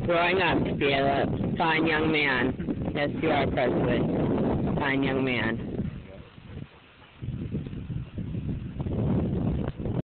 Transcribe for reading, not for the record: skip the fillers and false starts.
growing up to be a fine young man. Yes, you are, President. Fine young man.